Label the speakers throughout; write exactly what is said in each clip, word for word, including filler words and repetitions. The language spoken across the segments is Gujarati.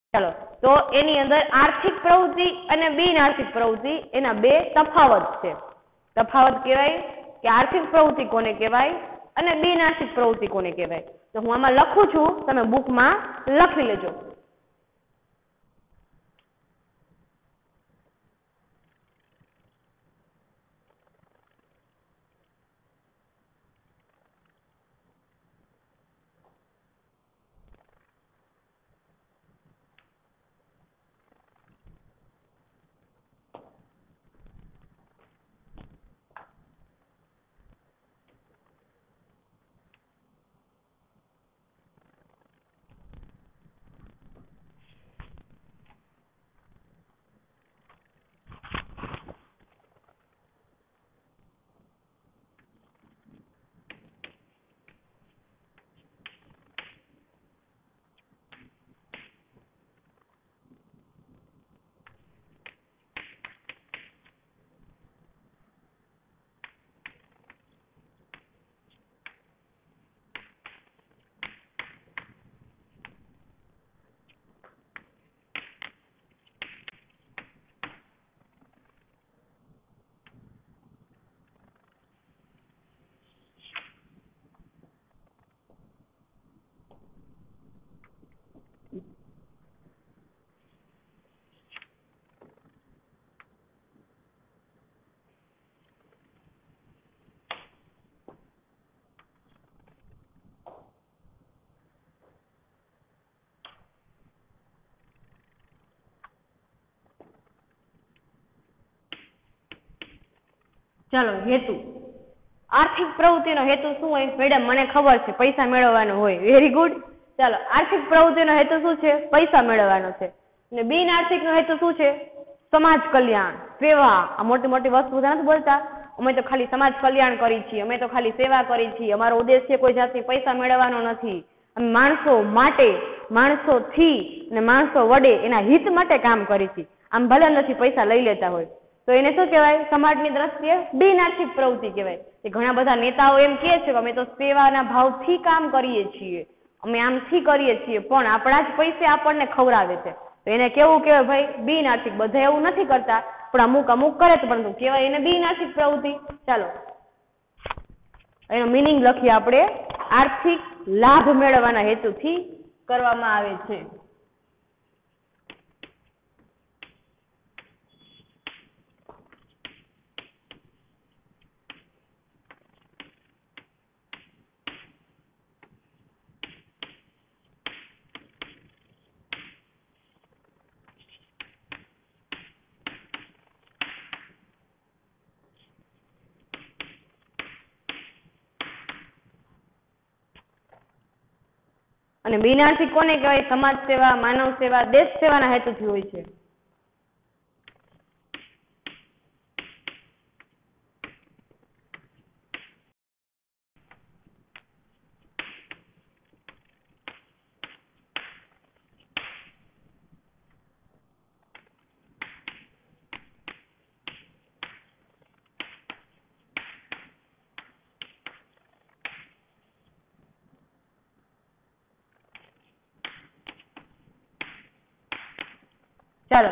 Speaker 1: ચાલો, તો એની અંદર આર્થિક પ્રવૃત્તિ અને બિન આર્થિક પ્રવૃત્તિ એના બે તફાવત છે. તફાવત કહેવાય કે આર્થિક પ્રવૃત્તિ કોને કહેવાય અને બિન આર્થિક પ્રવૃત્તિ કોને કહેવાય. તો હું આમાં લખું છું, તમે બુકમાં લખી લેજો. ચાલો, હેતુ. આર્થિક પ્રવૃત્તિનો હેતુ શું હોય? મેડમ મને ખબર છે, પૈસા મેળવવાનો હોય. Very good. ચાલો, આર્થિક પ્રવૃત્તિનો હેતુ શું છે? પૈસા મેળવવાનો છે. અને બિન આર્થિકનો હેતુ શું છે? સમાજ કલ્યાણ, સેવા. આ મોટી મોટી વસ્તુ નથી બોલતા, અમે તો ખાલી સમાજ કલ્યાણ કરી છીએ, અમે તો ખાલી સેવા કરી છીએ, અમારો ઉદ્દેશ્ય કોઈ જાતની પૈસા મેળવવાનો નથી. અમે માણસો માટે, માણસોથી અને માણસો વડે એના હિત માટે કામ કરી છીએ. આમ ભલે નથી પૈસા લઈ લેતા હોય તો એને શું કહેવાય? સમાજની દ્રષ્ટિએ બિન આર્થિક પ્રવૃત્તિ કહેવાય. કે ઘણા બધા નેતાઓ એમ કહે છે કે અમે તો સેવાના ભાવથી કામ કરીએ છીએ, અમે આમથી કરીએ છીએ, પણ આપણા જ પૈસે આપણને ખવડાવે છે. તો એને કેવું કહેવાય ભાઈ? બિન આર્થિક. બધા એવું નથી કરતા, પણ અમુક અમુક કરે છે, પરંતુ કહેવાય એને બિન આર્થિક પ્રવૃત્તિ. ચાલો, એનો મિનિંગ લખીએ આપણે. આર્થિક લાભ મેળવવાના હેતુથી કરવામાં આવે છે. અને બિન આર્થિક કોને કહેવાય? સમાજ સેવા, માનવ સેવા, દેશ સેવાના હેતુથી હોય છે. ચાલો,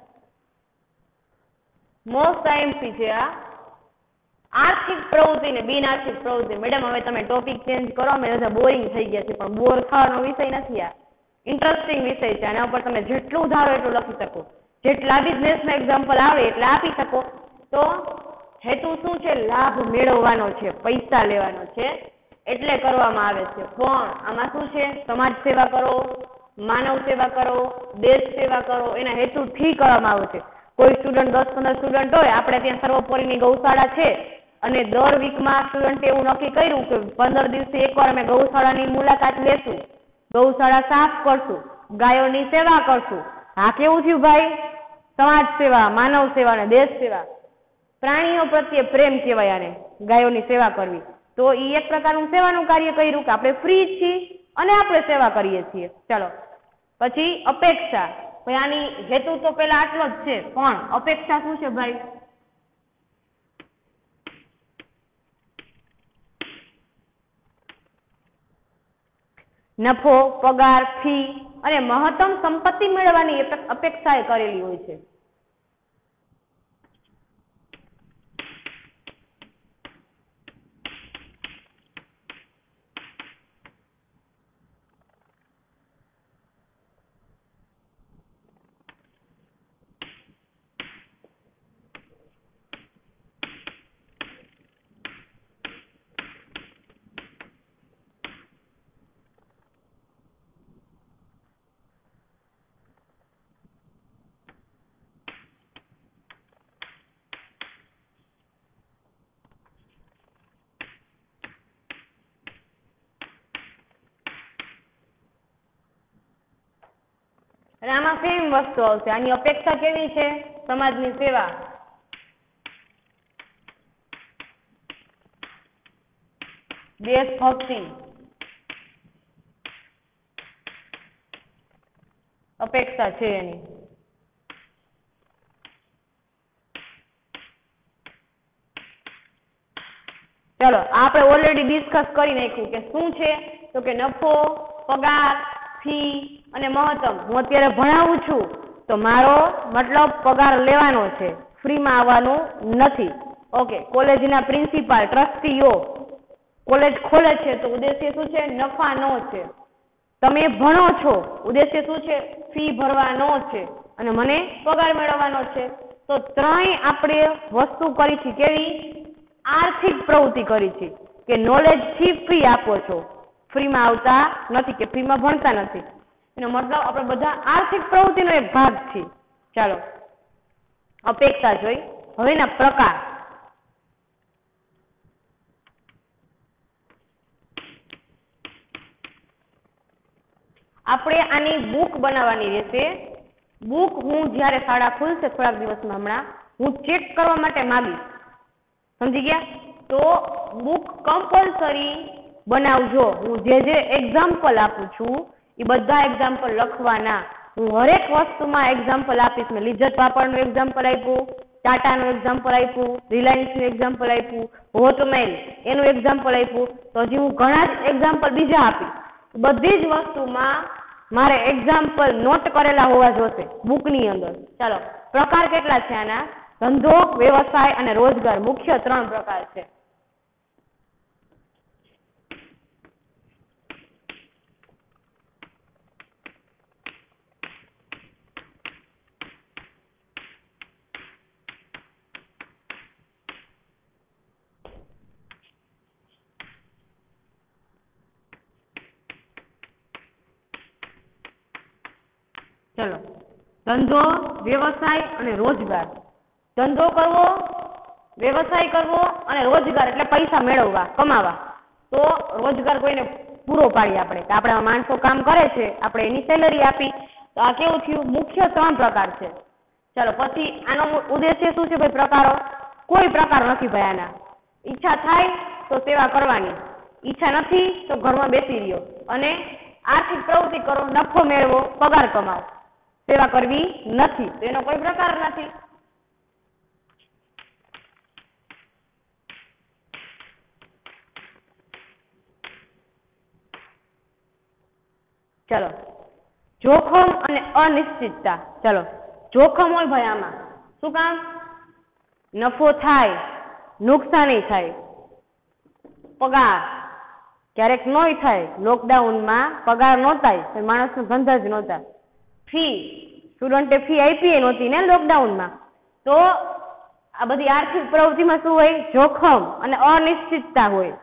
Speaker 1: મોસ્ટ આઈએમપી છે આ. આર્થિક પ્રવૃત્તિ ને બિન આર્થિક પ્રવૃત્તિ. મેડમ હવે તમે ટોપિક ચેન્જ કરો, અમે બધા બોરિંગ થઈ ગયા છે. પણ બોર થવાનો વિષય નથી આ, ઇન્ટરેસ્ટિંગ વિષય છે. આના ઉપર તમે જેટલું ધારો એટલું લખી શકો, જેટલા બિઝનેસના એક્ઝામ્પલ આવે એટલા આપી શકો. તો હેતુ શું છે? લાભ મેળવવાનો છે, પૈસા લેવાનો છે, એટલે કરવામાં આવે છે. પણ આમાં શું છે? સમાજ સેવા કરો, માનવ સેવા કરો, દેશ સેવા કરો, એના હેતુથી કરવામાં આવે છે. કોઈ સ્ટુડન્ટ દસ પંદર સ્ટુડન્ટ હોય, આપણે ત્યાં સર્વોપરીની ગૌશાળા છે, અને દર વીકમાં સ્ટુડન્ટે એવું નક્કી કર્યું કે પંદર દિવસે એકવાર અમે ગૌશાળાની મુલાકાત લેશું, ગૌશાળા સાફ કરશું, ગાયોની સેવા કરશું. આ કેવું થયું ભાઈ? સમાજ સેવા, માનવ સેવા અને દેશ સેવા. પ્રાણીઓ પ્રત્યે પ્રેમ કહેવાય આને, ગાયોની સેવા કરવી. તો એ એક પ્રકારનું સેવાનું કાર્ય કર્યું કે આપણે ફ્રી છીએ અને આપણે સેવા કરીએ છીએ. ચાલો, પછી અપેક્ષા. ભાઈ આની હેતુ તો પેલા આટલો જ છે, પણ અપેક્ષા શું છે ભાઈ? નફો, પગાર, ફી, અને મહત્તમ સંપત્તિ મેળવવાની અપેક્ષાએ કરેલી હોય છે. અને આમાં સેમ વસ્તુ આવશે. આની અપેક્ષા કેવી છે? સમાજની સેવા, દેશભક્તિ, અપેક્ષા છે એની. ચલો આપણે ઓલરેડી ડિસ્કસ કરી નાખ્યું કે શું છે, તો કે નફો, પગાર, ફી અને મહત્તમ. હું અત્યારે ભણાવું છું તો મારો મતલબ પગાર લેવાનો છે, ફ્રીમાં આવવાનું નથી. ઓકે, કોલેજના પ્રિન્સિપાલ, ટ્રસ્ટીઓ કોલેજ ખોલે છે તો ઉદ્દેશ્ય શું છે? નફાનો છે. તમે ભણો છો, ઉદ્દેશ્ય શું છે? ફી ભરવાનો છે અને મને પગાર મેળવવાનો છે. તો ત્રણેય આપણે વસ્તુ કરી છે. કેવી? આર્થિક પ્રવૃત્તિ કરી છે કે નોલેજ થી ફ્રી આપો છો, ફ્રીમાં આવતા નથી કે ફ્રીમાં ભણતા નથી. એનો મતલબ આપણે બધા આર્થિક પ્રવૃત્તિનો એક ભાગ છે. ચાલો અપેક્ષા જોઈ. હવે એના પ્રકાર. આપણે આની બુક બનાવવાની રહેશે. બુક હું જ્યારે શાળા ખુલશે થોડાક દિવસમાં, હમણાં હું ચેક કરવા માટે માંગીશ. સમજી ગયા? તો બુક કમ્પલસરી બનાવજો. હું જે જે એક્ઝામ્પલ આપું છું એ બધા એક્ઝામ્પલ લખવાના. હું હરેક વસ્તુમાં એક્ઝામ્પલ આપીશ. મેં લિજ્જત પાપડનું એક્ઝામ્પલ આપ્યું, ટાટાનું એક્ઝામ્પલ આપ્યું, રિલાયન્સનું એક્ઝામ્પલ આપ્યું, હોટમેલ એનું એક્ઝામ્પલ આપ્યું. તો હજી હું ઘણા જ એક્ઝામ્પલ બીજા આપીશ. બધી જ વસ્તુમાં મારે એક્ઝામ્પલ નોટ કરેલા હોવા જોશે બુકની અંદર. ચાલો પ્રકાર કેટલા છે આના? ધંધો, વ્યવસાય અને રોજગાર, મુખ્ય ત્રણ પ્રકાર છે. ચલો ધંધો, વ્યવસાય અને રોજગાર. ધંધો કરવો, વ્યવસાય કરવો અને રોજગાર એટલે પૈસા મેળવવા, કમાવા. તો રોજગાર કોઈને પૂરો પાડીએ આપણે કે આપણા માણસો કામ કરે છે, આપણે એની સેલરી આપી. તો આ કેવું થયું? મુખ્ય ત્રણ પ્રકાર છે. ચાલો પછી આનો ઉદ્દેશ્ય શું છે ભાઈ? પ્રકારો કોઈ પ્રકાર નથી ભાઈ આના. ઈચ્છા થાય તો સેવા કરવાની, ઈચ્છા નથી તો ઘરમાં બેસી રહ્યો અને આર્થિક પ્રવૃત્તિ કરો, નફો મેળવો, પગાર કમાવો. સેવા કરવી નથી તો એનો કોઈ પ્રકાર નથી. ચલો જોખમ અને અનિશ્ચિતતા. ચલો જોખમ હોય ભાઈ આમાં. શું કામ? નફો થાય, નુકસાની થાય, પગાર ક્યારેક નોય થાય. લોકડાઉનમાં પગાર નો થાય, માણસનો ધંધા જ નહોતા. ફી, સ્ટુડન્ટે ફી આપી નહોતી ને લોકડાઉનમાં. તો આ બધી આર્થિક પ્રવૃત્તિમાં શું હોય? જોખમ અને અનિશ્ચિતતા હોય.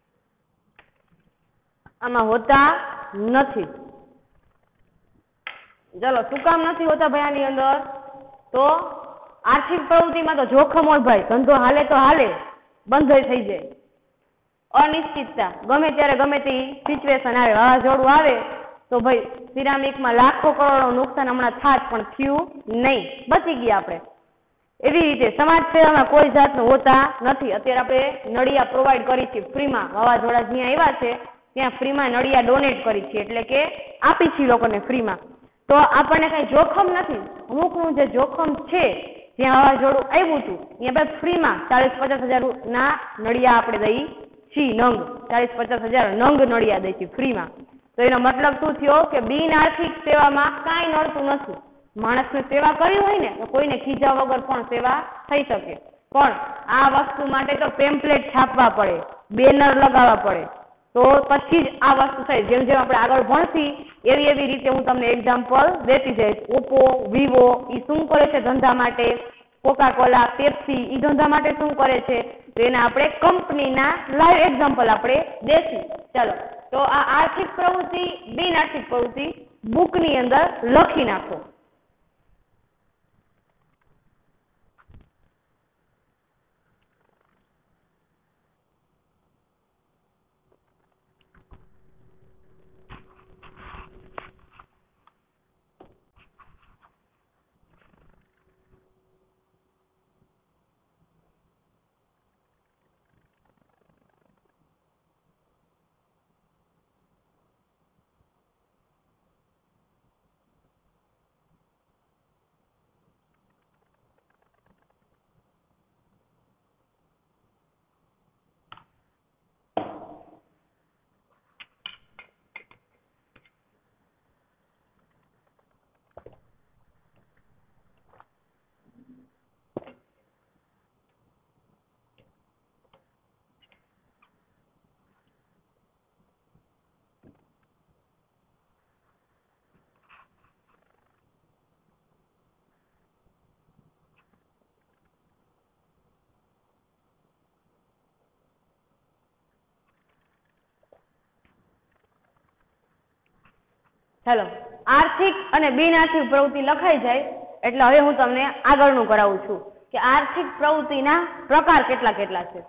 Speaker 1: આમાં હોતા નથી. ચલો શું કામ નથી હોતા ભાઈ આની અંદર? તો આર્થિક પ્રવૃત્તિમાં તો જોખમ હોય ભાઈ, ધંધો હાલે તો હાલે, બંધ થઈ જાય. અનિશ્ચિતતા, ગમે ત્યારે ગમે તે સિચ્યુએશન આવે, વાવાઝોડું આવે તો ભાઈ સિરામિકમાં લાખો કરોડનું નુકસાન હમણાં થાત પણ થયું નહીં, બચી ગયા આપણે. એવી રીતે સમાજ સેવામાં કોઈ જાતનું હોતા નથી. અત્યારે આપણે નળિયા પ્રોવાઈડ કરી છે ફ્રીમાં, વાવાઝોડા જ્યાં આવ્યા છે ત્યાં ફ્રીમાં નળિયા ડોનેટ કરી છે, એટલે કે આપી છે લોકોને ફ્રીમાં. તો આપણને કઈ જોખમ નથી. અમુકનું જે જોખમ છે, જ્યાં વાવાઝોડું આવ્યું હતું ત્યાં આપણે ફ્રીમાં ચાલીસ પચાસ હજાર ના નળિયા આપણે દઈ છીએ, નંગ ચાલીસ પચાસ હજાર નંગ નળિયા દઈ છીએ ફ્રીમાં. તો એનો મતલબ શું થયો કે બિન આર્થિક સેવામાં કાંઈ નડતું નથી. માણસને સેવા કરવી હોય ને તો કોઈને ખીજા વગર પણ સેવા થઈ શકે, પણ આ વસ્તુ માટે તો પેમ્પલેટ છાપવા પડે, બેનર લગાવવા પડે, તો પછી જ આ વસ્તુ થાય. જેમ જેમ આપણે આગળ ભણશી એવી એવી રીતે હું તમને એક્ઝામ્પલ દેતી જઈશ. ઓપ્પો, વિવો એ શું કરે છે ધંધા માટે, કોકા કોલા, પેપ્સી એ ધંધા માટે શું કરે છે, તો એના આપણે કંપનીના લાઈવ એક્ઝામ્પલ આપણે દેશું. ચાલો, તો આ આર્થિક પ્રવૃત્તિ, બિન આર્થિક પ્રવૃત્તિ બુકની અંદર લખી નાખો. ચાલો, આર્થિક અને બિન આર્થિક પ્રવૃત્તિ લખાઈ જાય એટલે હવે હું તમને આગળનું કરાવું છું કે આર્થિક પ્રવૃત્તિના પ્રકાર કેટલા કેટલા છે.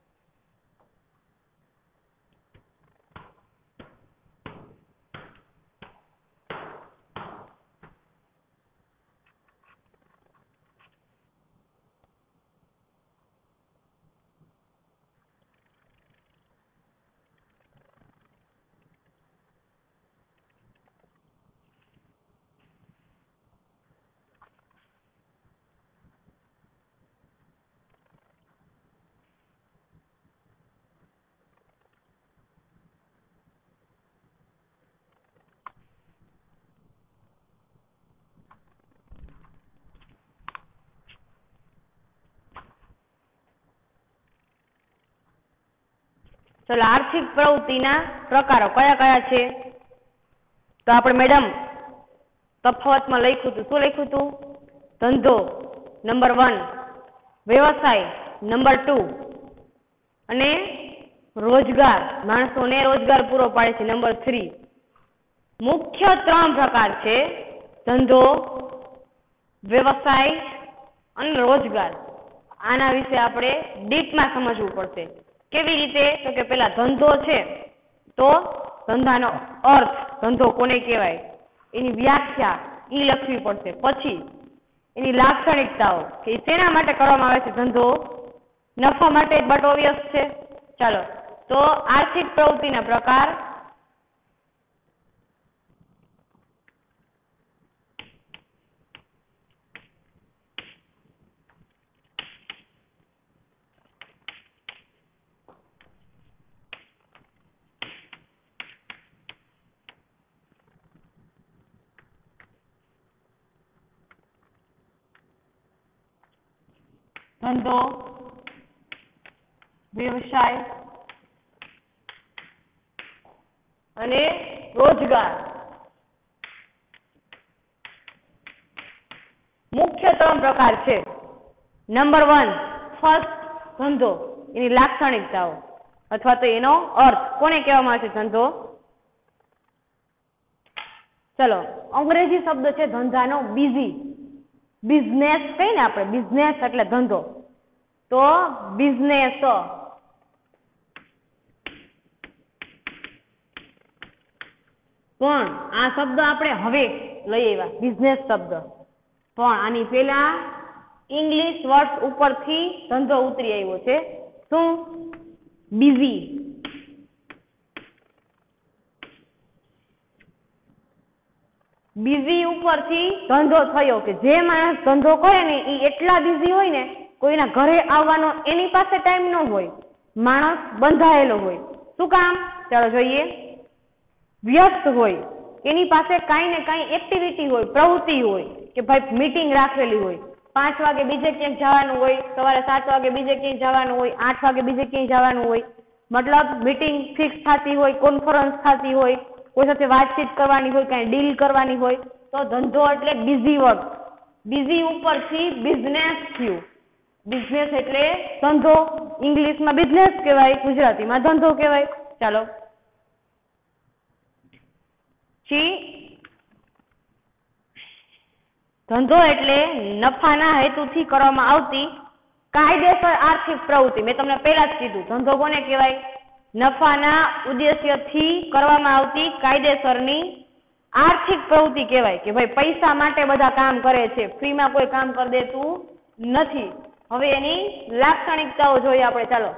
Speaker 1: ચલો, આર્થિક પ્રવૃત્તિના પ્રકારો કયા કયા છે? તો આપણે મેડમ તફાવતમાં લખ્યું હતું. શું લખ્યું હતું? ધંધો નંબર વન, વ્યવસાય નંબર ટુ, અને રોજગાર, માણસોને રોજગાર પૂરો પાડે છે નંબર થ્રી. મુખ્ય ત્રણ પ્રકાર છે, ધંધો, વ્યવસાય અને રોજગાર. આના વિશે આપણે ડીપમાં સમજવું પડશે. કેવી રીતે? તો કે પેલા ધંધો છે તો ધંધાનો અર્થ, ધંધો કોને કહેવાય, એની વ્યાખ્યા ઈ લખવી પડશે. પછી એની લાક્ષણિકતાઓ કે શેના માટે કરવામાં આવે છે ધંધો, નફા માટે જ બટ ઓબ્વિયસ છે. ચાલો, તો આર્થિક પ્રવૃત્તિના પ્રકાર. ધંધો, વ્યવસાય અને રોજગાર. મુખ્ય ત્રણ પ્રકાર છે. નંબર વન, ફર્સ્ટ ધંધો, એની લાક્ષણિકતાઓ અથવા તો એનો અર્થ, કોને કહેવામાં આવે છે ધંધો. ચલો અંગ્રેજી શબ્દ છે ધંધાનો બીઝી. બિઝનેસ કહીએ ને આપણે, બિઝનેસ એટલે ધંધો, તો બિઝનેસ. પણ આ શબ્દ આપણે હવે લઈ આવ્યા બિઝનેસ શબ્દ, પણ આની પહેલા ઇંગ્લિશ વર્ડ ઉપરથી ધંધો ઉતરી આવ્યો છે. શું? બીઝી. બીઝી ઉપરથી ધંધો થયો કે જે માણસ ધંધો કરે ને એ એટલા બીઝી હોય ને, કોઈના ઘરે આવવાનો એની પાસે ટાઈમ ન હોય, માણસ બંધાયેલો હોય. શું કામ? ચાલો જોઈએ. વ્યસ્ત હોય, એની પાસે કાંઈ ને કાંઈ એક્ટિવિટી હોય, પ્રવૃત્તિ હોય, કે ભાઈ મીટિંગ રાખેલી હોય, પાંચ વાગે બીજે ક્યાંક જવાનું હોય, સવારે સાત વાગે બીજે ક્યાંય જવાનું હોય, આઠ વાગે બીજે ક્યાંય જવાનું હોય, મતલબ મીટિંગ ફિક્સ થતી હોય, કોન્ફરન્સ થતી હોય, કોઈ સાથે વાતચીત કરવાની હોય, કાંઈ ડીલ કરવાની હોય, તો ધંધો એટલે બીઝી વર્ક. બીઝી ઉપરથી બિઝનેસ થયું. બિઝનેસ એટલે ધંધો. ઇંગ્લિશમાં બિઝનેસ કહેવાય, ગુજરાતીમાં ધંધો કહેવાય. ચાલો ધંધો એટલે નફાના હેતુથી કરવામાં આવતી કાયદેસર આર્થિક પ્રવૃત્તિ. મેં તમને પહેલા જ કીધું ધંધો કોને કહેવાય? નફાના ઉદ્દેશ્યથી કરવામાં આવતી કાયદેસરની આર્થિક પ્રવૃત્તિ કહેવાય. કે ભાઈ પૈસા માટે બધા કામ કરે છે, ફ્રીમાં કોઈ કામ કરી દેતું નથી. હવે એની લાક્ષણિકતાઓ જોઈએ આપણે. ચાલો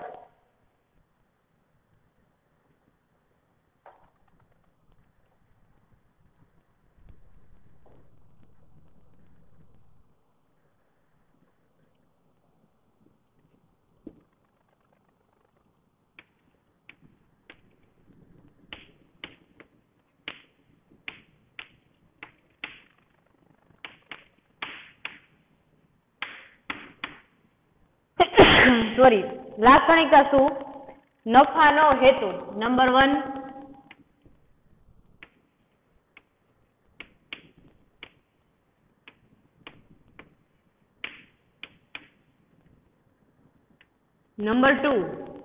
Speaker 1: સોરી લાક્ષણિકતા શું? નફાનો હેતુ. નંબર વન, નંબર ટુ,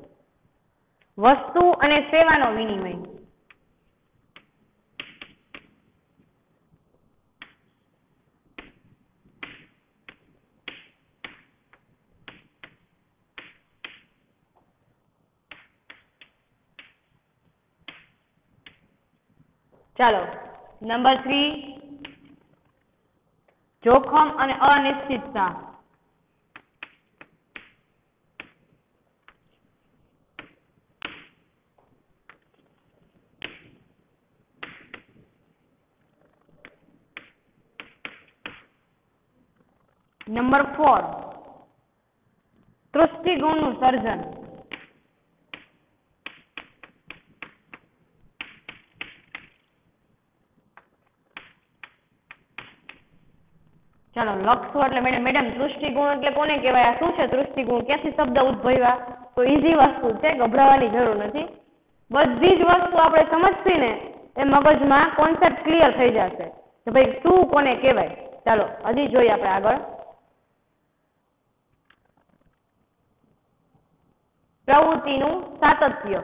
Speaker 1: વસ્તુ અને સેવાનો વિનિમય. ચાલો નંબર થ્રી, જોખમ અને અનિશ્ચિતતા. નંબર ફોર, દૃષ્ટિગુણનું સર્જન. ચાલો લખશું એટલે મેડમ મેડમ દૃષ્ટિગુણ એટલે કોને કહેવાય? આ શું છે દૃષ્ટિગુણ? ક્યાંથી શબ્દ ઉદ્ભવ્યા? તો ઈઝી વસ્તુ છે, ગભરાવાની જરૂર નથી. બધી જ વસ્તુ આપણે સમજતી ને એ મગજમાં કોન્સેપ્ટ ક્લિયર થઈ જશે કે ભાઈ શું કોને કહેવાય. ચાલો હજી જોઈએ આપણે આગળ. પ્રવૃત્તિનું સાતત્ય.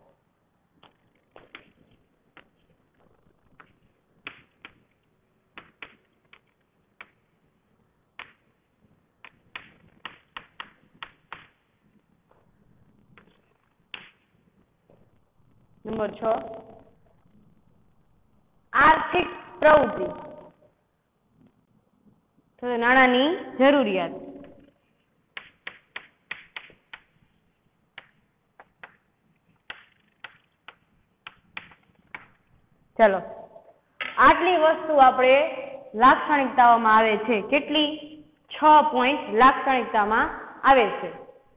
Speaker 1: નંબર છ, આર્થિક પ્રવૃત્તિ, તો નાણાંની જરૂરિયાત. ચલો આટલી વસ્તુ આપણે લાક્ષણિકતાઓમાં આવે છે. કેટલી? છ પોઈન્ટ લાક્ષણિકતામાં આવે છે.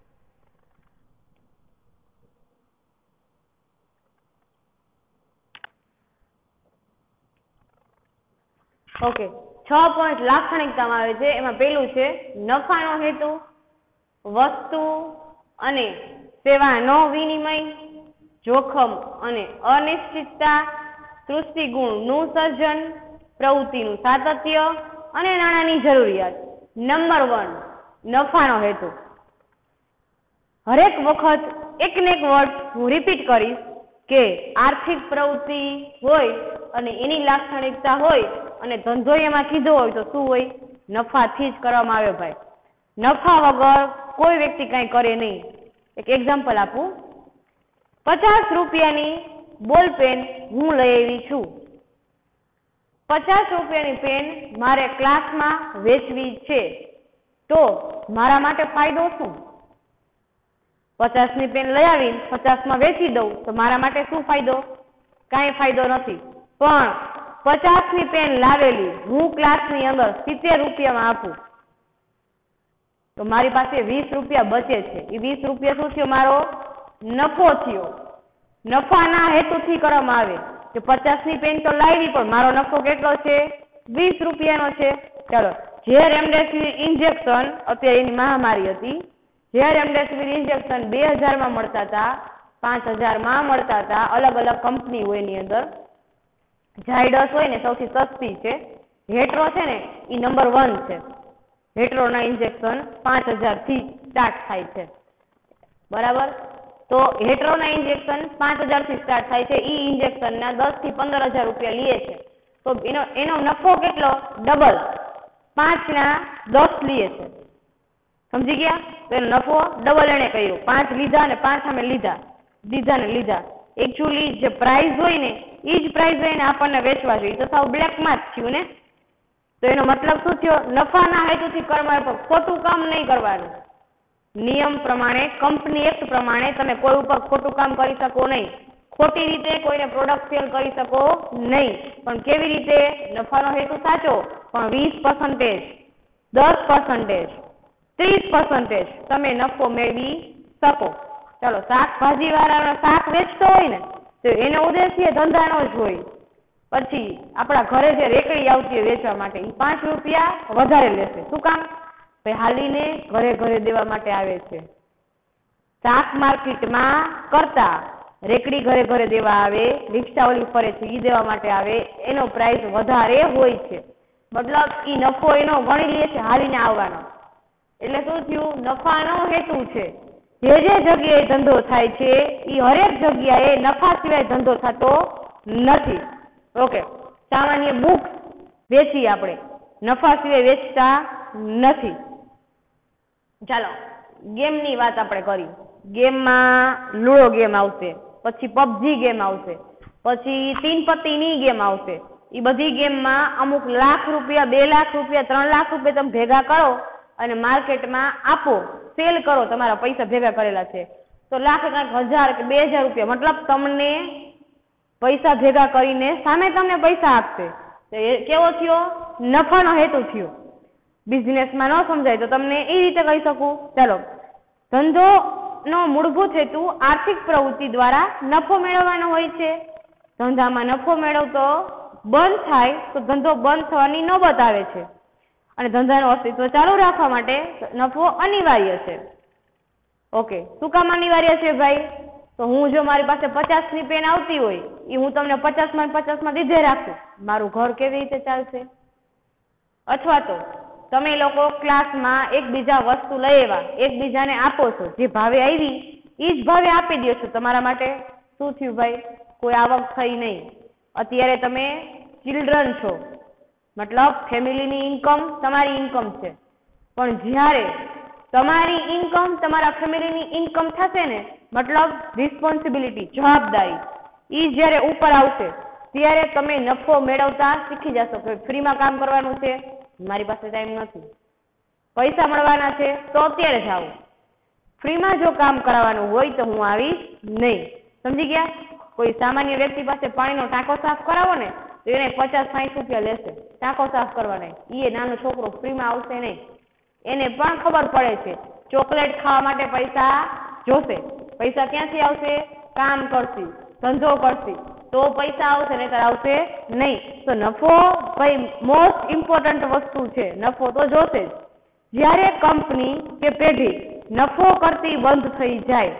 Speaker 1: ઓકે, છ પોઈન્ટ લાક્ષણિકતામાં આવે છે. એમાં પેલું છે નફાનો હેતુ, વસ્તુ અને સેવાનો વિનિમય, જોખમ અને અનિશ્ચિતતા, દૃષ્ટિગુણનું સર્જન, પ્રવૃત્તિનું સાતત્ય અને નાણાંની જરૂરિયાત. નંબર વન, નફાનો હેતુ. હરેક વખત એક ને એક વર્ડ હું રિપીટ કરીશ કે આર્થિક પ્રવૃત્તિ હોય અને એની લાક્ષણિકતા હોય અને ધંધો એમાં કીધો હોય તો શું હોય? નફાથી જ કરવામાં આવે ભાઈ. નફા વગર કોઈ વ્યક્તિ કાંઈ કરે નહીં. એક એક્ઝામ્પલ આપું. પચાસ રૂપિયાની બોલ પેન હું લઈ આવી છું. પચાસ રૂપિયાની પેન મારે ક્લાસમાં વેચવી છે તો મારા માટે ફાયદો શું? પચાસની પેન લઈ આવીને પચાસમાં વેચી દઉં તો મારા માટે શું ફાયદો? કાંઈ ફાયદો નથી. પણ પચાસની પેન લાવેલી હું ક્લાસની અંદર સિત્તેર રૂપિયામાં આપું તો મારી પાસે વીસ રૂપિયા બચે છે. એ વીસ રૂપિયા શું થયો? મારો નફો થયો. નફાના હેતુથી કરવામાં આવે કે પચાસની પેન તો લાવી પણ મારો નફો કેટલો છે? વીસ રૂપિયાનો છે. ચાલો, જે રેમડેસિવિર ઇન્જેક્શન અત્યારે એની મહામારી હતી, જે રેમડેસિવિર ઇન્જેક્શન બે હજારમાં મળતા હતા, પાંચ હજારમાં મળતા હતા, અલગ અલગ કંપની હોય એની અંદર. ઝાયડસ હોય ને સૌથી સસ્તી છે. હેટ્રો છે ને એ નંબર વન છે. હેટ્રોના ઇન્જેક્શન પાંચ હજારથી સ્ટાર્ટ થાય છે. બરાબર? તો હેટ્રોના ઇન્જેક્શન પાંચ હજારથી સ્ટાર્ટ થાય છે. એ ઇન્જેક્શનના દસથી પંદર હજાર રૂપિયા લે છે. તો એનો એનો નફો કેટલો? ડબલ. પાંચના દસ લે છે. સમજી ગયા? તો એનો નફો ડબલ એને કર્યો. પાંચ લીધા ને પાંચ સામે લીધા લીધા ને લીધા. એકચ્યુઅલી જે પ્રાઇસ હોય ને એ જ પ્રાઇસ હોય ને આપણને વેચવા જોઈએ. તો સાવ બ્લેકમાં જ થયું ને. તો એનો મતલબ શું થયો? નફાના હેતુથી કરવામાં આવે, ખોટું કામ નહીં કરવાનું. નિયમ પ્રમાણે, કંપની એક્ટ પ્રમાણે તમે કોઈ ઉપર ખોટું કામ કરી શકો નહીં. ખોટી રીતે કોઈને પ્રોડક્ટ સેલ કરી શકો નહીં. પણ કેવી રીતે? નફાનો હેતુ સાચો પણ વીસ પર્સન્ટેજ, દસ પર્સન્ટેજ, ત્રીસ પર્સન્ટેજ તમે નફો મેળવી શકો. ચાલો, શાકભાજી વાળાનો શાક વેચતો હોય ને તો એનો ઉદ્દેશ્ય ધંધાનો જ હોય. પછી આપણા ઘરે જે રેકડી આવતી હોય વેચવા માટે એ પાંચ રૂપિયા વધારે લેશે. શું કામ? ભાઈ હાલીને ઘરે ઘરે દેવા માટે આવે છે. શાક માર્કેટમાં કરતા રેકડી ઘરે ઘરે દેવા આવે, રિક્ષાઓલી ફરે છે એ દેવા માટે આવે, એનો પ્રાઇસ વધારે હોય છે. મતલબ એ નફો એનો ગણી લે છે હાલીને આવવાનો. એટલે શું થયું? નફાનો હેતુ છે. જે જે જગ્યાએ ધંધો થાય છે એ હરેક જગ્યાએ નફા સિવાય ધંધો થતો નથી. ઓકે, સામાન્ય બુક્સ વેચી આપણે, નફા સિવાય વેચતા નથી. ચાલો, ગેમની વાત આપણે કરી. ગેમમાં લૂડો ગેમ આવશે, પછી પબજી ગેમ આવશે, પછી તીન પત્તીની ગેમ આવશે. એ બધી ગેમમાં અમુક લાખ રૂપિયા, બે લાખ રૂપિયા, ત્રણ લાખ રૂપિયા તમે ભેગા કરો અને માર્કેટમાં આપો, સેલ કરો. તમારા પૈસા ભેગા કરેલા છે તો લાખ કાંઈક હજાર કે બે હજાર રૂપિયા, મતલબ તમને પૈસા ભેગા કરીને સામે તમને પૈસા આપશે. તો એ કેવો થયો? નફાનો હેતુ થયો. બિઝનેસમાં ન સમજાય તો તમને એ રીતે કહી શકું. ચાલો, ધંધોનો મૂળભૂત હેતુ આર્થિક પ્રવૃત્તિ દ્વારા નફો મેળવવાનો હોય છે. ધંધામાં નફો મેળવતો બંધ થાય તો ધંધો બંધ થવાની નોબત આવે છે અને ધંધાનું અસ્તિત્વ ચાલુ રાખવા માટે નફો અનિવાર્ય છે. ઓકે, શું કામ અનિવાર્ય છે ભાઈ? તો હું જો મારી પાસે પચાસની પેન આવતી હોય એ હું તમને પચાસમાં પચાસમાં દીધે રાખું, મારું ઘર કેવી રીતે ચાલશે? અથવા તો તમે લોકો ક્લાસમાં એકબીજા વસ્તુ લઈ આવ્યા, એકબીજાને આપો છો, જે ભાવે આવી એ જ ભાવે આપી દો છો. તમારા માટે શું થયું ભાઈ? કોઈ આવક થઈ નહીં. અત્યારે તમે ચિલ્ડ્રન છો, મતલબ ફેમિલીની ઇન્કમ તમારી ઇન્કમ છે. પણ જ્યારે તમારી ઇન્કમ તમારા ફેમિલીની ઇન્કમ થશે ને, મતલબ રિસ્પોન્સિબિલિટી, જવાબદારી, એ જ્યારે ઉપર આવશે ત્યારે તમે નફો મેળવતા શીખી જશો કે ફ્રીમાં કામ કરવાનું છે, મારી પાસે ટાઈમ નથી. પૈસા મળવાના છે તો અત્યારે જ આવું. ફ્રીમાં જો કામ કરાવવાનું હોય તો હું આવીશ નહીં. સમજી ગયા? કોઈ સામાન્ય વ્યક્તિ પાસે પાણીનો ટાંકો સાફ કરાવો ને તો એને પચાસ સાઠ રૂપિયા લેશે ટાંકો સાફ કરવાના. એ નાનો છોકરો ફ્રીમાં આવશે નહીં. એને પણ ખબર પડે છે ચોકલેટ ખાવા માટે પૈસા જોશે. પૈસા ક્યાંથી આવશે? કામ કરશે, ધંધો કરશે તો પૈસા આવશે, નહીતર આવશે નહીં. તો નફો ભાઈ મોસ્ટ ઇમ્પોર્ટન્ટ વસ્તુ છે. નફો તો જોશે જ. જ્યારે કંપની કે પેઢી નફો કરતી બંધ થઈ જાય,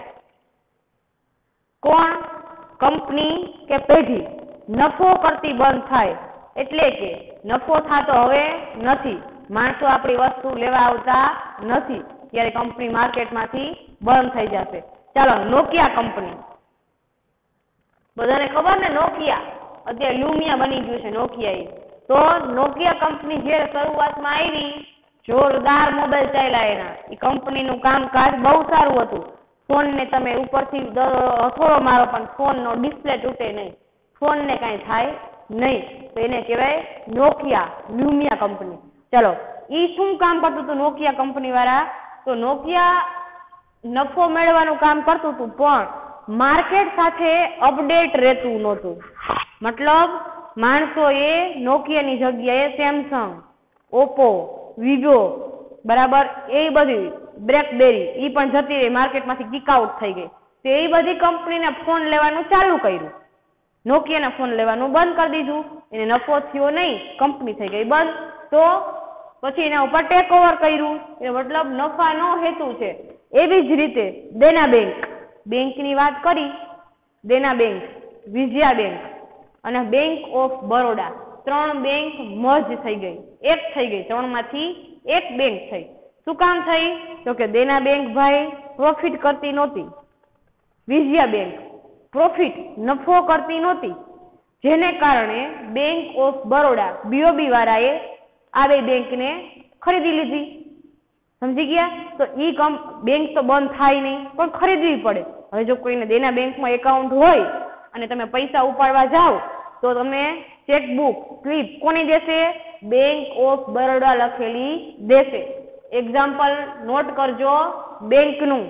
Speaker 1: કોણ? કંપની કે પેઢી નફો કરતી બંધ થાય એટલે કે નફો થતો હવે નથી, માણસો આપણી વસ્તુ લેવા આવતા નથી, ત્યારે કંપની માર્કેટમાંથી બંધ થઈ જશે. ચાલો, નોકિયા કંપની, બધાને ખબર ને નોકિયા? અત્યારે લ્યુમિયા બની ગયું છે નોકિયા. તો નોકિયા કંપની જે શરૂઆતમાં આવી જોરદાર મોબાઈલ ચાલ્યા એના. એ કંપનીનું કામકાજ બહુ સારું હતું. ફોન ને તમે ઉપરથી હથોડો મારો પણ ફોન નો ડિસ્પ્લે તૂટે નહીં, ફોન ને કાંઈ થાય નહીં. તો એને કહેવાય નોકિયા લ્યુમિયા કંપની. ચલો, ઈ શું કામ કરતું હતું નોકિયા કંપની વાળા? તો નોકિયા નફો મેળવવાનું કામ કરતું હતું પણ માર્કેટ સાથે અપડેટ રહેતું નહોતું. મતલબ માણસોએ નોકિયાની જગ્યાએ સેમસંગ, ઓપ્પો, વિવો બરાબર એ બધી બ્લેકબેરી એ પણ જતી રહી, માર્કેટમાંથી કિક આઉટ થઈ ગઈ. તો એ બધી કંપનીને ફોન લેવાનું ચાલુ કર્યું. નોકિયાના ફોન લેવાનું બંધ કરી દીધું. એને નફો થયો નહીં, કંપની થઈ ગઈ બંધ. તો પછી એના ઉપર ટેક ઓવર કર્યું. એ મતલબ નફાનો હેતુ છે. એવી જ રીતે દેના બેંક, બેંકની વાત કરી, દેના બેંક, વિજયા બેંક અને બેંક ઓફ બરોડા, ત્રણ બેંક મર્જ થઈ ગઈ, એક થઈ ગઈ. ત્રણમાંથી એક બેંક થઈ. શું કામ થઈ? તો કે દેના બેંક ભાઈ પ્રોફિટ કરતી નહોતી, વિજયા બેંક પ્રોફિટ નફો કરતી નહોતી, જેને કારણે બેંક ઓફ બરોડા બીઓબી વાળાએ આ બે બેંકને ખરીદી લીધી. સમજી ગયા? તો ઈ કમ બેંક તો બંધ થાય નહીં પણ ખરીદવી પડે. હવે જો કોઈને દેના બેંકમાં એકાઉન્ટ હોય અને તમે પૈસા ઉપાડવા જાઓ તો તમે ચેકબુક સ્લીપ કોની દેશે? બેંક ઓફ બરોડા લખેલી દેશે. એક્ઝામ્પલ નોટ કરજો બેંકનું.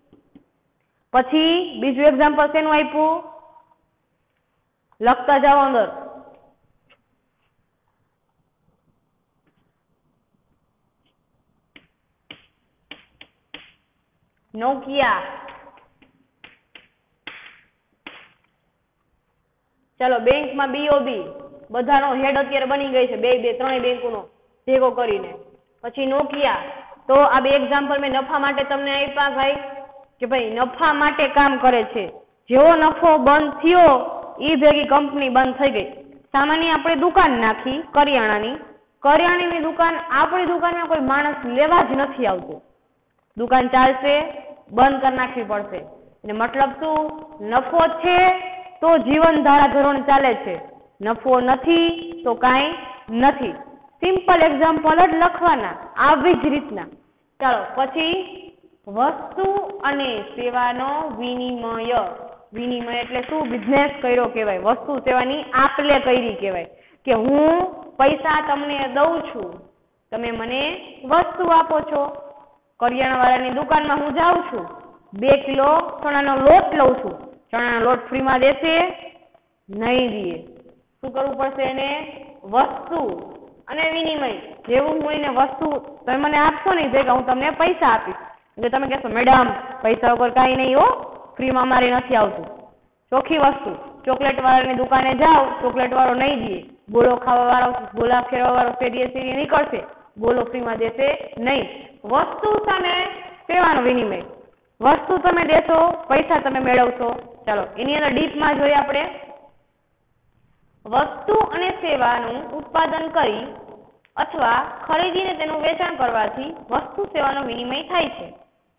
Speaker 1: પછી બીજું એક્ઝામ્પલ શેનું આપ્યું? લખતા જાઓ અંદર. નોકિયા. ચલો, બેંકમાં બીઓબી બધાનો હેડ અત્યારે બની ગઈ છે, બે બે ત્રણેય બેંકોનો ભેગો કરીને. પછી નોકિયા. તો આ બે એક્ઝામ્પલ મેં નફા માટે તમને આપ્યા ભાઈ, કે ભાઈ નફા માટે કામ કરે છે. જેવો નફો બંધ થયો એ ભેગી કંપની બંધ થઈ ગઈ. સામાન્ય આપણે દુકાન નાખી કરિયાણાની, કરિયાણાની દુકાન આપણી દુકાનમાં કોઈ માણસ લેવા જ નથી આવતું. દુકાન ચાલશે, બંધ કરી નાખવી પડશે. એટલે મતલબ શું? નફો છે તો જીવન ધારા ધોરણ ચાલે છે, નફો નથી તો કાંઈ નથી. સિમ્પલ એક્ઝામ્પલ જ લખવાના આવી જ રીતના. ચાલો, પછી વસ્તુ અને સેવાનો વિનિમય. વિનિમય એટલે શું? બિઝનેસ કર્યો કહેવાય. વસ્તુ સેવાની આપ લે કરી કહેવાય. કે હું પૈસા તમને દઉં છું, તમે મને વસ્તુ આપો છો. કરિયાણા વાળાની દુકાનમાં હું જાઉં છું, બે કિલો ચણાનો લોટ લઉં છું, ચણાનો લોટ ફ્રીમાં દેશે નહીં દે. શું કરવું પડશે એને? વસ્તુ અને વિનિમય. જેવું હું એને વસ્તુ તમે મને આપશો નહીં ભેગા હું તમને પૈસા આપીશ. એટલે તમે કહેશો મેડમ પૈસા વગર કાંઈ નહીં હો, ફ્રીમાં અમારે નથી આવતું. ચોખ્ખી વસ્તુ. ચોકલેટ વાળાની દુકાને જાઓ, ચોકલેટ વાળો નહીં દે, ગોળો ખાવા વાળો, ગોળા ફેરવા વાળો શેરીએ શેરીએ નીકળશે, ગોળો ફ્રીમાં દેશે નહીં. વસ્તુ સામે સેવાનો વિનિમય. વસ્તુ તમે દેશો, પૈસા તમે મેળવશો. ચાલો, એની અંદર ડીપમાં જોઈએ આપણે. વસ્તુ અને સેવાનું ઉત્પાદન કરી અથવા ખરીદીને તેનું વેચાણ કરવાથી વસ્તુ સેવાનો વિનિમય થાય છે.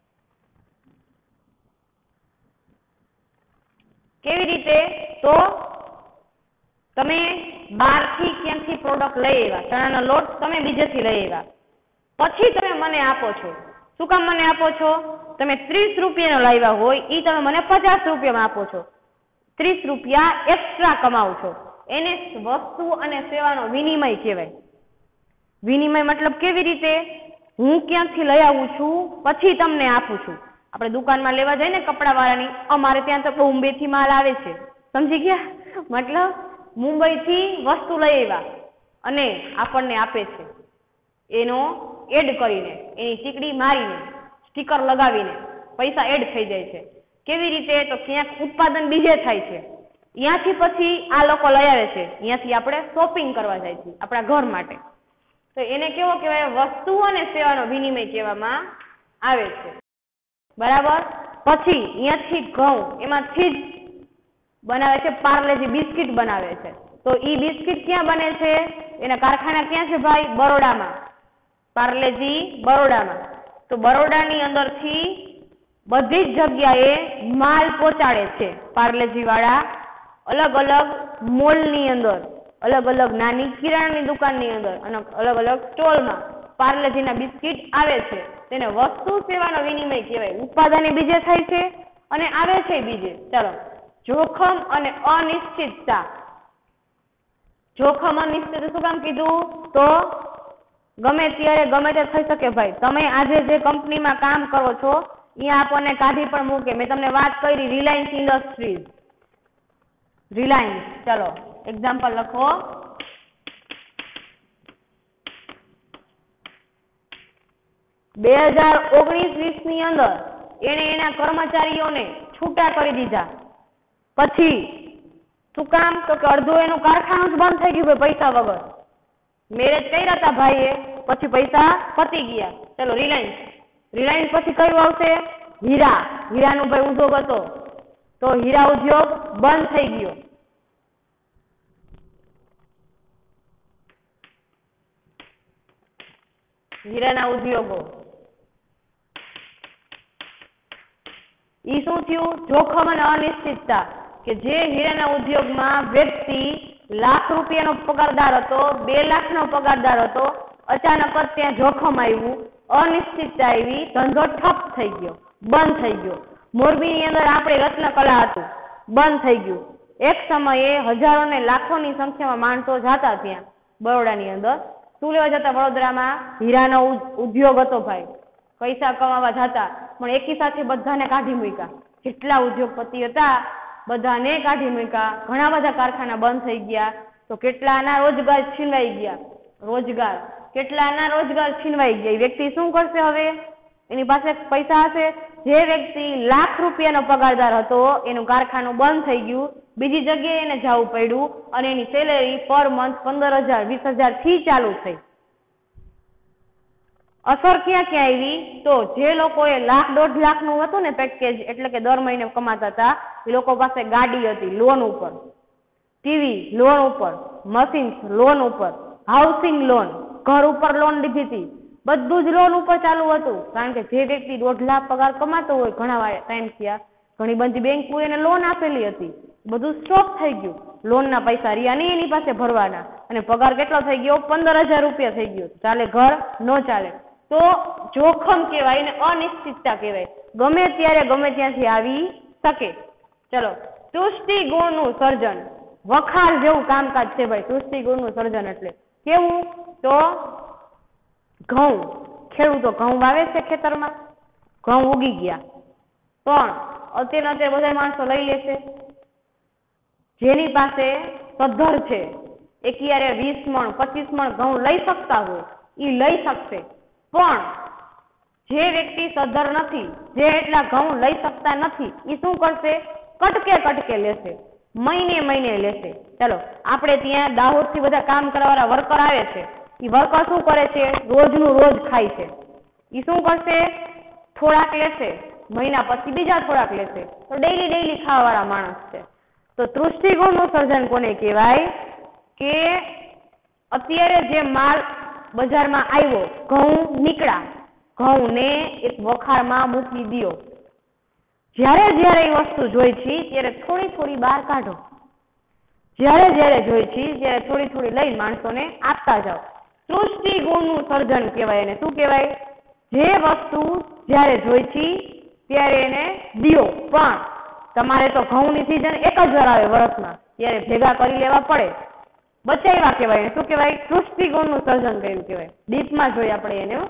Speaker 1: કેવી રીતે? તો તમે બહારથી ક્યાંથી પ્રોડક્ટ લઈ આવ્યા, ચણાનો લોટ તમે બીજેથી લઈ આવ્યા, પછી તમે મને આપો છો. શું કામ મને આપો છો? તમે ત્રીસ રૂપિયાનો લાવ્યા હોય એ તમે મને પચાસ રૂપિયામાં આપો છો, ત્રીસ રૂપિયા એક્સ્ટ્રા કમાવ છો. એને વસ્તુ અને સેવાનો વિનિમય કહેવાય. વિનિમય મતલબ કેવી રીતે? હું ક્યાંથી લઈ આવું છું પછી તમને આપું છું. આપણે દુકાનમાં લેવા જઈએ ને કપડા વાળાની, અમારે ત્યાં તો બોમ્બે થી માલ આવે છે. સમજી ગયા? મતલબ મુંબઈ થી વસ્તુ લઈ આવ્યા અને આપણને આપે છે. એનો એડ કરીને, એની ચીકડી મારીને, સ્ટીકર લગાવીને પૈસા એડ થઈ જાય છે. કેવી રીતે? તો ક્યાંક ઉત્પાદન બીજે થાય છે, ત્યાંથી પછી આ લોકો લઈ આવે છે, ત્યાંથી આપણે શોપિંગ કરવા જાય છે આપણા ઘર માટે. તો એને કેવો કહેવાય? વસ્તુ અને સેવાનો વિનિમય કહેવામાં આવે છે. બરાબર. પછી અહીંયાથી ઘઉં, એમાંથી જ બનાવે છે પાર્લેજી બિસ્કિટ બનાવે છે. તો ઈ બિસ્કિટ ક્યાં બને છે? એના કારખાના ક્યાં છે ભાઈ? બરોડામાં. પાર્લેજી બરોડામાં. તો બરોડાની અંદરથી બધી જ જગ્યાએ માલ પહોંચાડે છે પાર્લેજી વાળા અલગ અલગ મોલની અંદર, અલગ અલગ નાની કિરાણાની દુકાનની અંદર અને અલગ અલગ સ્ટોલમાં પાર્લેજીના બિસ્કિટ આવે છે. તેને વસ્તુ સેવાનો વિનિમય કહેવાય. ઉત્પાદન બીજે થાય છે અને આવે છે બીજે. ચાલો, જોખમ અને અનિશ્ચિતતા. જોખમ અનિશ્ચિત શું કામ કીધું? તો ગમે ત્યારે ગમે તે થઈ શકે ભાઈ. તમે આજે જે કંપનીમાં કામ કરો છો અહીંયા આપણને કાઢી પણ મૂકે. મેં તમને વાત કરી રિલાયન્સ ઇન્ડસ્ટ્રીઝ, રિલાયન્સ. ચાલો એક્ઝામ્પલ લખો. બે હજાર ઓગણીસ વીસ ની અંદર એને એના કર્મચારીઓને છૂટા કરી દીધા. પછી શું કામ? તો કે અડધું એનું કારખાનું જ બંધ થઈ ગયું પૈસા વગર. મેરેજ કર્યા હતા ભાઈએ, પછી પૈસા પતી ગયા. ચલો રિલાયન્સ. રિલાયન્સ પછી કયું આવશે? હીરા. હીરાનો ભાઈ ઉદ્યોગ હતો તો હીરા ઉદ્યોગ બંધ થઈ ગયો. હીરાના ઉદ્યોગો. ઈ શું થયું? જોખમ અને અનિશ્ચિતતા. કે જે હીરાના ઉદ્યોગમાં વ્યક્તિ લાખ રૂપિયાનો પગારદાર હતો, બે લાખનો પગારદાર હતો, અચાનક જ ત્યાં જોખમ આવ્યું, અનિશ્ચિતતા આવી, ધંધો ઠપ થઈ ગયો, બંધ થઈ ગયો. મોરબીની અંદર આપણે રત્નકલા હતું, બંધ થઈ ગયું. એક સમયે હજારો ને લાખોની સંખ્યામાં માણસો જતા ત્યાં બરોડાની અંદર. શું લેવા જતા? વડોદરામાં હીરાનો ઉદ્યોગ હતો ભાઈ, પૈસા કમાવા જતા. પણ એકી સાથે બધાને કાઢી મૂક્યા. જેટલા ઉદ્યોગપતિ હતા બધાને કાઢી મૂક્યા. ઘણા બધા કારખાના બંધ થઈ ગયા. તો કેટલાના રોજગાર છીનવાઈ ગયા. રોજગાર કેટલાના રોજગાર છીનવાઈ ગયા. વ્યક્તિ શું કરશે હવે? એની પાસે પૈસા હશે. જે વ્યક્તિ લાખ રૂપિયાનો પગારદાર હતો એનું કારખાનું બંધ થઈ ગયું, બીજી જગ્યાએ એને જવું પડ્યું અને એની સેલેરી પર મંથ પંદર હજાર વીસ હજાર થી ચાલુ થઈ. અસર ક્યાં ક્યાં આવી? તો જે લોકોએ લાખ દોઢ લાખનું હતું ને પેકેજ, એટલે કે દર મહિને કમાતા હતા, એ લોકો પાસે ગાડી હતી લોન ઉપર, ટીવી લોન ઉપર, મશીન લોન ઉપર, હાઉસિંગ લોન, ઘર ઉપર લોન લીધી હતી, બધું જ લોન ઉપર ચાલુ હતું. કારણ કે જે વ્યક્તિ દોઢ લાખ પગાર કમાતો હોય ઘણા ટાઈમ થયા, ઘણી બધી બેંકો એને લોન આપેલી હતી, બધું સ્ટોપ થઈ ગયું. લોનના પૈસા રહ્યા નહીં એની પાસે ભરવાના, અને પગાર કેટલો થઈ ગયો? પંદર હજાર રૂપિયા થઈ ગયો. ચાલે ઘર? ન ચાલે. તો જોખમ કહેવાય ને અનિશ્ચિતતા કહેવાય. ગમે ત્યારે ગમે ત્યાંથી આવી શકે. ચલો, તૃષ્ટિગુણનું સર્જન. વખાર જેવું કામકાજ છે ભાઈ તૃષ્ટિગુણનું સર્જન એટલે. કેવું? તો ઘઉં. ખેડૂતો ઘઉં વાવે છે ખેતરમાં, ઘઉં ઉગી ગયા, પણ અત્યારે અત્યારે બધા માણસો લઈ લેશે. જેની પાસે સદ્ધર છે, એકિયારે વીસ મણ પચીસ મણ ઘઉં લઈ શકતા હોય એ લઈ શકશે. પણ જે વ્યક્તિ સદ્ધર નથી, જે એટલા ઘઉં લઈ શકતા નથી, એ શું કરશે? કટકે કટકે લેશે, મહિને મહિને લેશે. ચાલો, આપણે ત્યાં દાહોદથી બધા કામ કરવાવાળા વર્કર આવે છે, એ વર્કર શું કરે છે? રોજનું રોજ ખાય છે. એ શું કરશે? થોડાક લેશે, મહિના પછી બીજા થોડાક લેશે. તો ડેઈલી ડેઈલી ખાવાવાળા માણસ છે. તો તૃષ્ટિગુણનું સર્જન કોને કહેવાય? કે અત્યારે જે માલ બજારમાં આવ્યો, ઘઉં નીકળ્યા, ઘઉંને એક વખારમાં મૂકી દો. જ્યારે જ્યારે એ વસ્તુ જોઈ છે ત્યારે થોડી થોડી બહાર કાઢો. જ્યારે જ્યારે જોઈ છે ત્યારે થોડી થોડી લઈ માણસોને આપતા જાઓ. તૃષ્ટિગુણનું સર્જન કહેવાય. એને શું કહેવાય? જે વસ્તુ જ્યારે જોઈ છે ત્યારે એને દિયો, પણ તમારે તો ઘઉંની સિઝન એક જ વાર આવે વર્ષમાં, ત્યારે ભેગા કરી લેવા પડે. બચાવ્યા કહેવાય. શું કહેવાય? તૃષ્ટિગુણનું સર્જન કર્યું કહેવાય. ડીપમાં જોઈએ આપણે એને.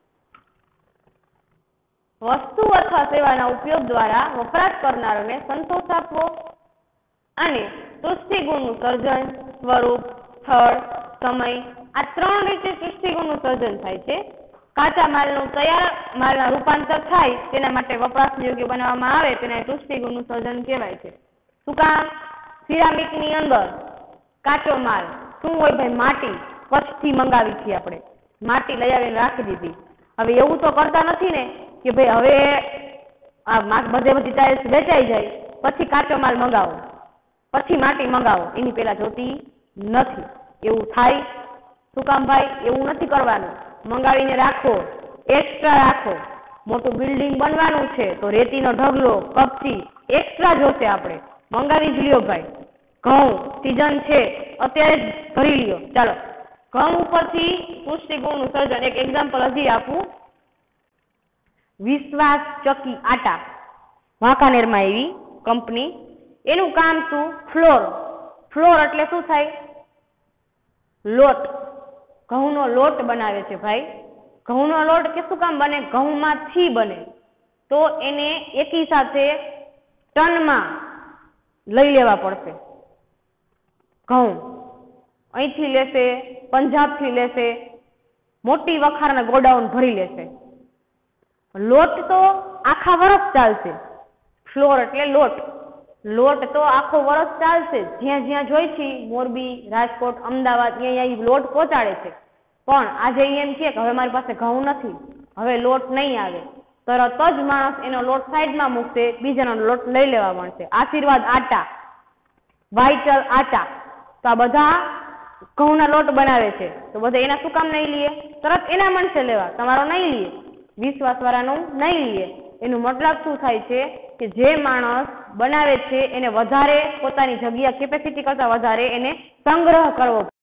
Speaker 1: વસ્તુ અથવા સેવાના ઉપયોગ દ્વારા વપરાશ કરનારોને સંતોષ આપવો અને તૃષ્ટિગુણનું સર્જન, સ્વરૂપ, સ્થળ, સમય, આ ત્રણ રીતે તૃષ્ટિગુણનું સર્જન થાય છે. કાચા માલનું તૈયાર માલના રૂપાંતર થાય તેના માટે વપરાશ યોગ્ય બનાવવામાં આવે તેને તૃષ્ટિગુણનું સર્જન કહેવાય છે. શું કામ? સિરામિકની અંદર કાચો માલ શું હોય ભાઈ? માટી. કચ્છથી મંગાવી છે આપણે, માટી લઈ આવીને રાખી દીધી. હવે એવું તો કરતા નથી ને કે ભાઈ હવે આ બધે બધી ટાઇલ્સ વેચાઈ જાય પછી કાચો માલ મંગાવો, પછી માટી મંગાવો, એની પેલા જોતી નથી. એવું થાય? શું કામ ભાઈ? એવું નથી કરવાનું. મંગાવીને રાખો, એક્સ્ટ્રા રાખો. મોટું બિલ્ડિંગ બનવાનું છે તો રેતીનો ઢગલો, કપચી એક્સ્ટ્રા જોશે, આપણે મંગાવી જ લ્યો ભાઈ. ઘઉં સીઝન છે અત્યારે જ ભરી લ્યો. ચાલો ઘઉં ઉપરથી પુષ્ટિગુણનું સર્જન એક એક્ઝામ્પલ હજી આપું. વિશ્વાસ ચકી આટા વાંકાનેરમાં એવી કંપની, એનું કામ શું? ફ્લોર. ફ્લોર એટલે શું થાય? લોટ. ઘઉંનો લોટ બનાવે છે ભાઈ. ઘઉંનો લોટ કે શું કામ બને? ઘઉંમાંથી બને. તો એને એકી સાથે ટનમાં લઈ લેવા પડશે. ઘઉં અહીંથી લેશે, પંજાબથી લેશે, મોટી વખારના ગોડાઉન ભરી લેશે. લોટ તો આખા વર્ષ ચાલશે. ફ્લોર એટલે લોટ. લોટ તો આખો વર્ષ ચાલશે. જ્યાં જ્યાં જોઈ છે મોરબી, રાજકોટ, અમદાવાદ અહીંયા લોટ પહોંચાડે છે. પણ આજે એમ કે હવે મારી પાસે ઘઉં નથી, હવે લોટ નહીં આવે, તરત જ માણસ એનો લોટ સાઈડમાં મૂકશે, બીજાનો લોટ લઈ લેવા મળશે. આશીર્વાદ આટા, વાઇટલ આટા, તો આ બધા ઘઉંના લોટ બનાવે છે. તો બધા એના શું કામ નહીં લઈએ? તરત એના મળશે લેવા, તમારો નહીં લઈએ, વિશ્વાસ વાળાનું નહીં લઈએ. એનું મતલબ શું થાય છે કે જે માણસ બનાવે છે એને વધારે પોતાની જગ્યા કેપેસિટી કરતા વધારે એને સંગ્રહ કરવો